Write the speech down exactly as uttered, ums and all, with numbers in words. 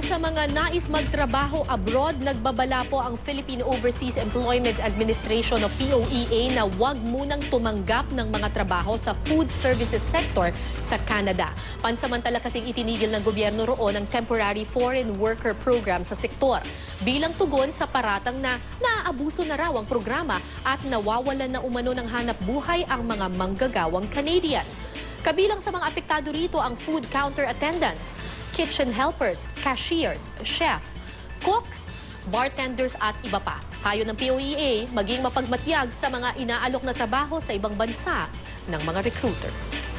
sa mga nais magtrabaho abroad, nagbabala po ang Philippine Overseas Employment Administration o P O E A na huwag munang tumanggap ng mga trabaho sa food services sector sa Canada. Pansamantala kasing itinigil ng gobyerno roon ang Temporary Foreign Worker Program sa sektor. Bilang tugon sa paratang na naaabuso na raw ang programa at nawawalan na umano ng hanap buhay ang mga manggagawang Canadian. Kabilang sa mga apektado rito ang food counter attendants, kitchen helpers, cashiers, chef, cooks, bartenders at iba pa. Payo ng P O E A, maging mapagmatyag sa mga inaalok na trabaho sa ibang bansa ng mga recruiter.